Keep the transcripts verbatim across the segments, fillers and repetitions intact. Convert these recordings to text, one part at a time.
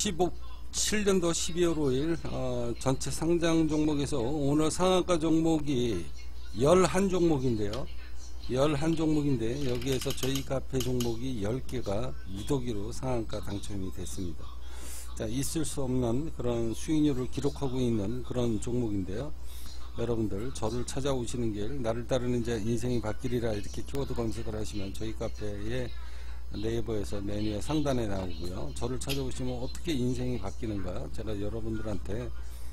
이십칠 년도 십이월 오일 어, 전체 상장 종목에서 오늘 상한가 종목이 십일 종목인데요. 십일 종목인데 여기에서 저희 카페 종목이 열 개가 무더기로 상한가 당첨이 됐습니다. 자, 있을 수 없는 그런 수익률을 기록하고 있는 그런 종목인데요. 여러분들 저를 찾아오시는 길, 나를 따르는 자 인생이 바뀌리라 이렇게 키워드 검색을 하시면 저희 카페에 네이버에서 메뉴에 상단에 나오고요. 저를 찾아오시면 어떻게 인생이 바뀌는가 제가 여러분들한테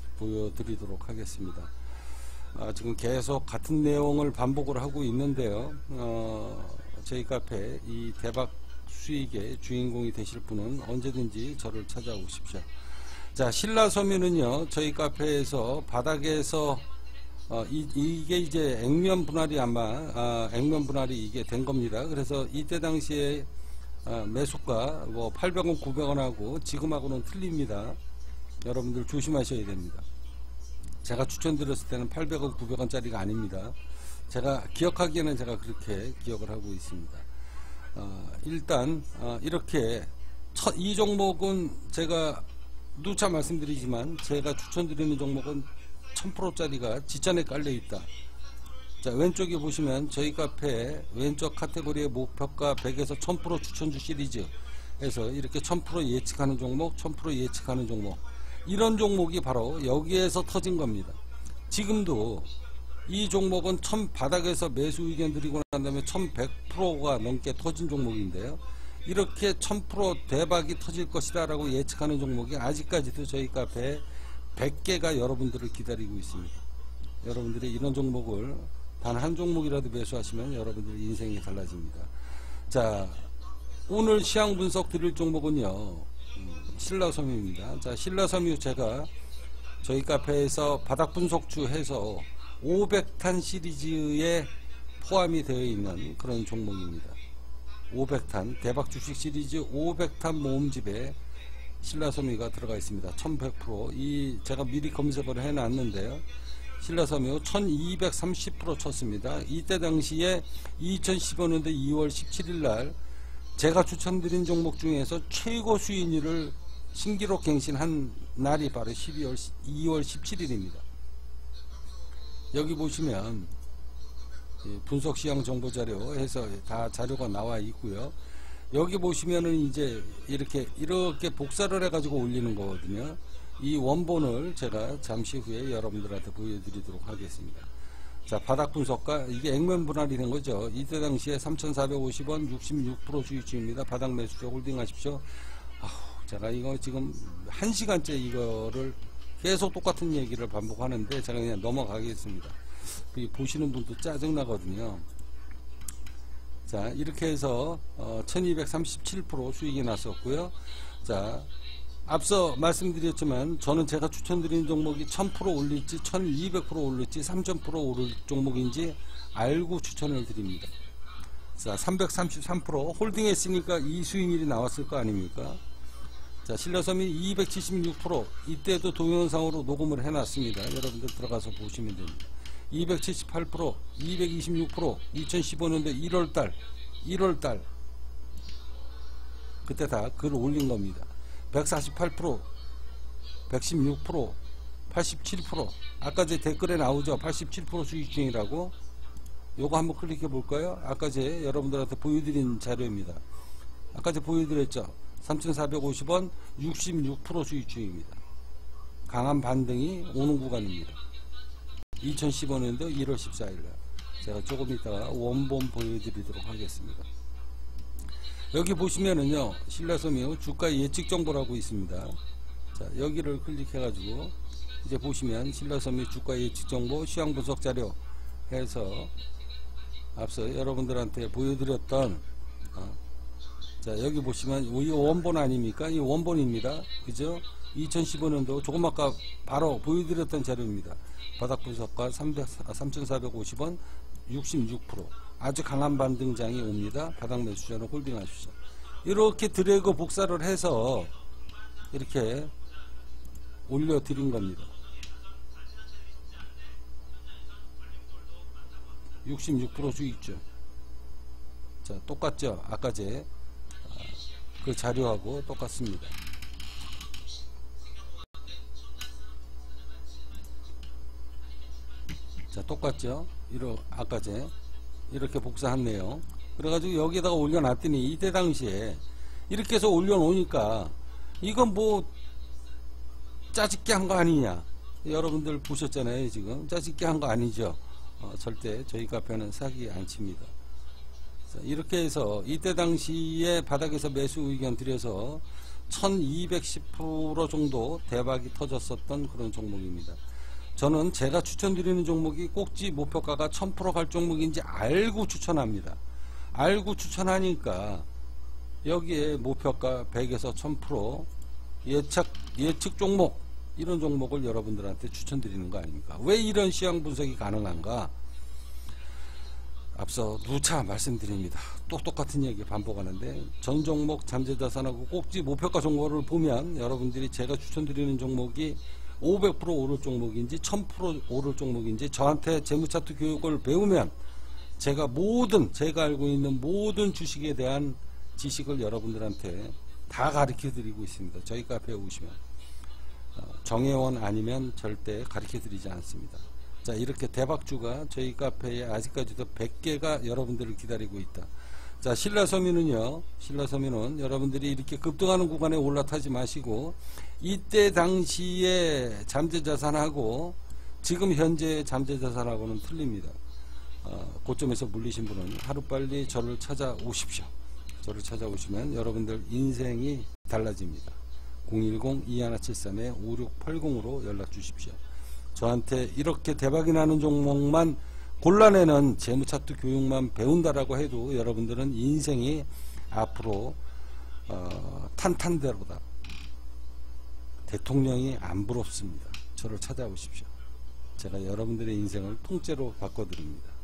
보여드리도록 하겠습니다. 아, 지금 계속 같은 내용을 반복을 하고 있는데요. 어, 저희 카페 이 대박 수익의 주인공이 되실 분은 언제든지 저를 찾아오십시오. 자, 신라섬유는요 저희 카페에서 바닥에서 어, 이, 이게 이제 액면 분할이 아마 아, 액면 분할이 이게 된 겁니다. 그래서 이때 당시에 아, 매수가 뭐 팔백 원 구백 원 하고 지금하고는 틀립니다. 여러분들 조심하셔야 됩니다. 제가 추천드렸을 때는 팔백 원 구백 원짜리가 아닙니다. 제가 기억하기에는 제가 그렇게 기억을 하고 있습니다. 어, 일단 어, 이렇게 첫, 이 종목은 제가 누차 말씀드리지만 제가 추천드리는 종목은 천 퍼센트짜리가 지천에 깔려 있다. 자, 왼쪽에 보시면 저희 카페 왼쪽 카테고리의 목표가 백에서 천 퍼센트 추천주 시리즈 해서 이렇게 천 퍼센트 예측하는 종목, 천 퍼센트 예측하는 종목, 이런 종목이 바로 여기에서 터진 겁니다. 지금도 이 종목은 천 바닥에서 매수 의견 드리고 난 다음에 천백 퍼센트가 넘게 터진 종목인데요. 이렇게 천 퍼센트 대박이 터질 것이다 라고 예측하는 종목이 아직까지도 저희 카페에 백 개가 여러분들을 기다리고 있습니다. 여러분들이 이런 종목을 단 한 종목이라도 매수하시면 여러분들 인생이 달라집니다. 자, 오늘 시황 분석 드릴 종목은요 신라섬유입니다. 자, 신라섬유 제가 저희 카페에서 바닥 분석주 해서 오백 탄 시리즈에 포함이 되어 있는 그런 종목입니다. 오백 탄 대박 주식 시리즈 오백 탄 모음집에 신라섬유가 들어가 있습니다. 천백 퍼센트 이 제가 미리 검색을 해 놨는데요. 신라섬유 천이백삼십 퍼센트 쳤습니다. 이때 당시에 이천십오 년도 이월 십칠일 날 제가 추천드린 종목 중에서 최고 수익률을 신기록 갱신한 날이 바로 이월 십칠일입니다. 여기 보시면 분석시황 정보자료 해서 다 자료가 나와 있고요. 여기 보시면은 이제 이렇게 이렇게 복사를 해 가지고 올리는 거거든요. 이 원본을 제가 잠시 후에 여러분들한테 보여드리도록 하겠습니다. 자, 바닥 분석가 이게 액면 분할이 된 거죠. 이때 당시에 삼천사백오십 원 육십육 퍼센트 수익중입니다. 바닥 매수죠. 홀딩하십시오. 아우, 제가 이거 지금 한 시간째 이거를 계속 똑같은 얘기를 반복하는데 제가 그냥 넘어가겠습니다. 보시는 분도 짜증나거든요. 자, 이렇게 해서 어, 천이백삼십칠 퍼센트 수익이 났었고요. 자, 앞서 말씀드렸지만 저는 제가 추천드리는 종목이 천 퍼센트 올릴지 천이백 퍼센트 올릴지 삼천 퍼센트 오를 종목인지 알고 추천을 드립니다. 자, 삼백삼십삼 퍼센트 홀딩했으니까 이 수익률이 나왔을 거 아닙니까? 자, 신라섬유 이백칠십육 퍼센트 이때도 동영상으로 녹음을 해놨습니다. 여러분들 들어가서 보시면 됩니다. 이백칠십팔 퍼센트 이백이십육 퍼센트 이천십오 년도 일월달 일월달 그때 다 글 올린 겁니다. 백사십팔 퍼센트 백십육 퍼센트 팔십칠 퍼센트 아까 제 댓글에 나오죠. 팔십칠 퍼센트 수익 중이라고. 요거 한번 클릭해 볼까요? 아까 제 여러분들한테 보여드린 자료입니다. 아까 제 보여드렸죠. 삼천사백오십 원 육십육 퍼센트 수익 중입니다. 강한 반등이 오는 구간입니다. 이천십오 년도 일월 십사일 날 제가 조금 이따가 원본 보여드리도록 하겠습니다. 여기 보시면은요 신라섬유 주가 예측 정보라고 있습니다. 자, 여기를 클릭해 가지고 이제 보시면 신라섬유 주가 예측 정보 시황 분석 자료 해서 앞서 여러분들한테 보여드렸던 어, 자, 여기 보시면 이 원본 아닙니까? 이 원본입니다. 그죠? 이천십오 년도 조금 아까 바로 보여드렸던 자료입니다. 바닥 분석가 삼천사백오십 원 육십육 퍼센트 아주 강한 반등장이 옵니다. 바닥 매수자는 홀딩하십시오. 이렇게 드래그 복사를 해서 이렇게 올려드린 겁니다. 육십육 퍼센트 수익죠. 자, 똑같죠? 아까 제 그 자료하고 똑같습니다. 똑같죠? 이러, 아까 제 이렇게 복사한 내용. 그래가지고 여기에다가 올려놨더니 이때 당시에 이렇게 해서 올려놓으니까 이건 뭐 짜집게 한 거 아니냐. 여러분들 보셨잖아요. 지금 짜집게 한 거 아니죠. 어, 절대 저희 카페는 사기 안 칩니다. 이렇게 해서 이때 당시에 바닥에서 매수 의견 드려서 천이백십 퍼센트 정도 대박이 터졌었던 그런 종목입니다. 저는 제가 추천드리는 종목이 꼭지 목표가가 천 퍼센트 갈 종목인지 알고 추천합니다. 알고 추천하니까 여기에 목표가 백에서 천 퍼센트 예측, 예측 종목, 이런 종목을 여러분들한테 추천드리는 거 아닙니까? 왜 이런 시황 분석이 가능한가? 앞서 누차 말씀드립니다. 똑똑같은 얘기 반복하는데, 전 종목 잠재자산하고 꼭지 목표가 종목을 보면 여러분들이 제가 추천드리는 종목이 오백 퍼센트 오를 종목인지 천 퍼센트 오를 종목인지 저한테 재무차트 교육을 배우면 제가 모든 제가 알고 있는 모든 주식에 대한 지식을 여러분들한테 다 가르쳐 드리고 있습니다. 저희 카페에 오시면 정회원 아니면 절대 가르쳐 드리지 않습니다. 자, 이렇게 대박주가 저희 카페에 아직까지도 백 개가 여러분들을 기다리고 있다. 자, 신라섬유는요, 신라섬유는 여러분들이 이렇게 급등하는 구간에 올라타지 마시고 이때 당시에 잠재자산하고 지금 현재 잠재자산하고는 틀립니다. 어, 고점에서 물리신 분은 하루빨리 저를 찾아오십시오. 저를 찾아오시면 여러분들 인생이 달라집니다. 공일공 이일칠삼 오육팔공으로 연락 주십시오. 저한테 이렇게 대박이 나는 종목만 골라내는 재무차트 교육만 배운다라고 해도 여러분들은 인생이 앞으로 어, 탄탄대로다. 대통령이 안 부럽습니다. 저를 찾아오십시오. 제가 여러분들의 인생을 통째로 바꿔드립니다.